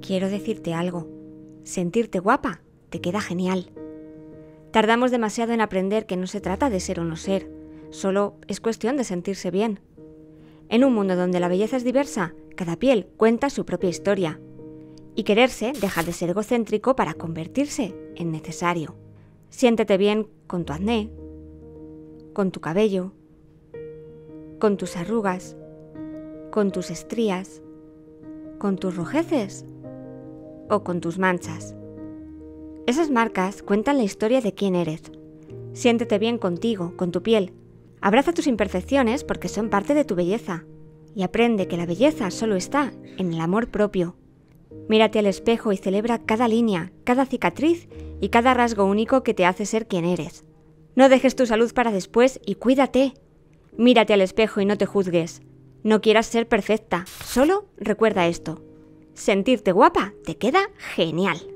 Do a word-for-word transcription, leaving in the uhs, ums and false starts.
Quiero decirte algo. Sentirte guapa te queda genial. Tardamos demasiado en aprender que no se trata de ser o no ser, solo es cuestión de sentirse bien. En un mundo donde la belleza es diversa, cada piel cuenta su propia historia. Y quererse deja de ser egocéntrico para convertirse en necesario. Siéntete bien con tu acné, con tu cabello, con tus arrugas, con tus estrías, con tus rojeces o con tus manchas. Esas marcas cuentan la historia de quién eres. Siéntete bien contigo, con tu piel. Abraza tus imperfecciones porque son parte de tu belleza. Y aprende que la belleza solo está en el amor propio. Mírate al espejo y celebra cada línea, cada cicatriz y cada rasgo único que te hace ser quien eres. No dejes tu salud para después y cuídate. Mírate al espejo y no te juzgues. No quieras ser perfecta, solo recuerda esto. Sentirte guapa te queda genial.